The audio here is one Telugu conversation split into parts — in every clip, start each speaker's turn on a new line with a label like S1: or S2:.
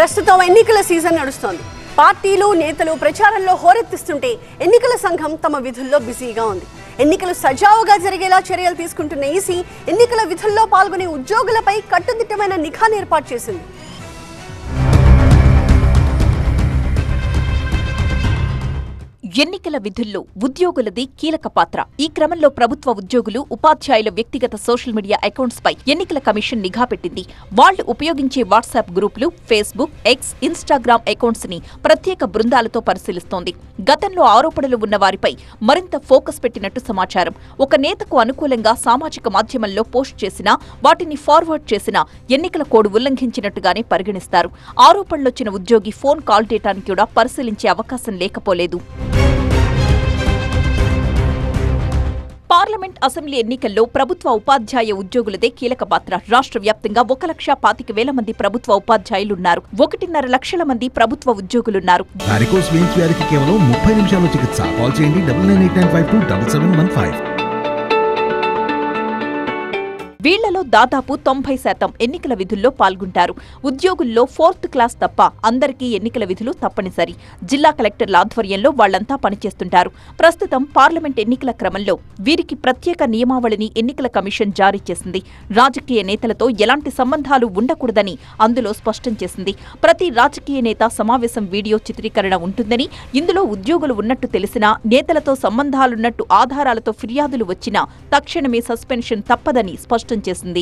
S1: ప్రస్తుతం ఎన్నికల సీజన్ నడుస్తోంది. పార్టీలు నేతలు ప్రచారంలో హోరెత్తిస్తుంటే ఎన్నికల సంఘం తమ విధుల్లో బిజీగా ఉంది. ఎన్నికలు సజావుగా జరిగేలా చర్యలు తీసుకుంటున్న ఈసీ ఎన్నికల విధుల్లో పాల్గొనే ఉద్యోగులపై కట్టుదిట్టమైన నిఘాను ఏర్పాటు చేసింది.
S2: ఎన్నికల విధుల్లో ఉద్యోగులది కీలక పాత్ర. ఈ క్రమంలో ప్రభుత్వ ఉద్యోగులు, ఉపాధ్యాయుల వ్యక్తిగత సోషల్ మీడియా అకౌంట్స్ పై ఎన్నికల కమిషన్ నిఘా పెట్టింది. వాళ్లు ఉపయోగించే వాట్సాప్ గ్రూపులు, ఫేస్బుక్, ఎక్స్, ఇన్స్టాగ్రామ్ అకౌంట్స్ ని ప్రత్యేక బృందాలతో పరిశీలిస్తోంది. గతంలో ఆరోపణలు ఉన్న వారిపై మరింత ఫోకస్ పెట్టినట్టు సమాచారం. ఒక నేతకు అనుకూలంగా సామాజిక మాధ్యమంలో పోస్ట్ చేసినా, వాటిని ఫార్వర్డ్ చేసినా ఎన్నికల కోడ్ ఉల్లంఘించినట్టుగానే పరిగణిస్తారు. ఆరోపణలొచ్చిన ఉద్యోగి ఫోన్ కాల్ డేటాను కూడా పరిశీలించే అవకాశం లేకపోలేదు. పార్లమెంట్, అసెంబ్లీ ఎన్నికల్లో ప్రభుత్వ ఉపాధ్యాయ ఉద్యోగులదే కీలక పాత్ర. రాష్ట్ర వ్యాప్తంగా 1,25,000 మంది ప్రభుత్వ ఉపాధ్యాయులున్నారు. 1.5 లక్షల మంది ప్రభుత్వ ఉద్యోగులున్నారు.
S3: వారికోస్ వెయిన్స్ వ్యాధికి కేవలం 30 నిమిషాల్లో చికిత్స. కాల్ చేయండి 9989527715.
S2: వీళ్లలో దాదాపు 90% ఎన్నికల విధుల్లో పాల్గొంటారు. ఉద్యోగుల్లో 4th క్లాస్ తప్ప అందరికీ ఎన్నికల విధులు తప్పనిసరి. జిల్లా కలెక్టర్ల ఆధ్వర్యంలో వాళ్లంతా పనిచేస్తుంటారు. ప్రస్తుతం పార్లమెంట్ ఎన్నికల క్రమంలో వీరికి ప్రత్యేక నియమావళిని ఎన్నికల కమిషన్ జారీ చేసింది. రాజకీయ నేతలతో ఎలాంటి సంబంధాలు ఉండకూడదని అందులో స్పష్టం చేసింది. ప్రతి రాజకీయ నేత సమావేశం వీడియో చిత్రీకరణ ఉంటుందని, ఇందులో ఉద్యోగులు ఉన్నట్టు తెలిసినా, నేతలతో సంబంధాలున్నట్టు ఆధారాలతో ఫిర్యాదులు వచ్చినా తక్షణమే సస్పెన్షన్ తప్పదని స్పష్టం చేసింది.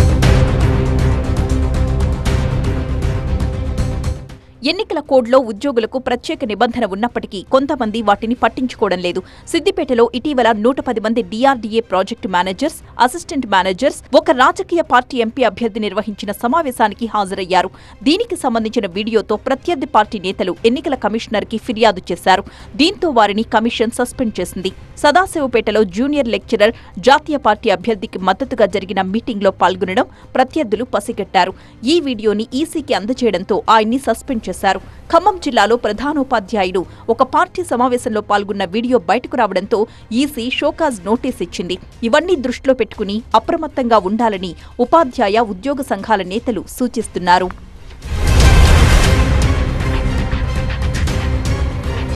S2: ఎన్నికల కోడ్లో ఉద్యోగులకు ప్రత్యేక నిబంధన ఉన్నప్పటికీ కొంతమంది వాటిని పట్టించుకోవడం లేదు. సిద్దిపేటలో ఇటీవల 110 మంది DRDA project managers, assistant managers ఒక రాజకీయ పార్టీ ఎంపీ అభ్యర్థి నిర్వహించిన సమావేశానికి హాజరయ్యారు. దీనికి సంబంధించిన వీడియోతో ప్రత్యర్థి పార్టీ నేతలు ఎన్నికల కమిషనర్కి ఫిర్యాదు చేశారు. దీంతో వారిని కమిషన్ సస్పెండ్ చేసింది. సదాశివపేటలో జూనియర్ లెక్చరర్ జాతీయ పార్టీ అభ్యర్థికి మద్దతుగా జరిగిన మీటింగ్లో పాల్గొనడం ప్రత్యర్థులు పసిగట్టారు. ఈ వీడియోని ఈసీకి అందజేయడంతో ఆయన్ని సస్పెండ్ చేశారు. ఖమ్మం జిల్లాలో ప్రధానోపాధ్యాయుడు ఒక పార్టీ సమావేశంలో పాల్గొన్న వీడియో బయటకు రావడంతో ఈసీ షోకాజ్ నోటీస్ ఇచ్చింది. ఇవన్నీ దృష్టిలో పెట్టుకుని అప్రమత్తంగా ఉండాలని ఉపాధ్యాయ, ఉద్యోగ సంఘాల నేతలు సూచిస్తున్నారు.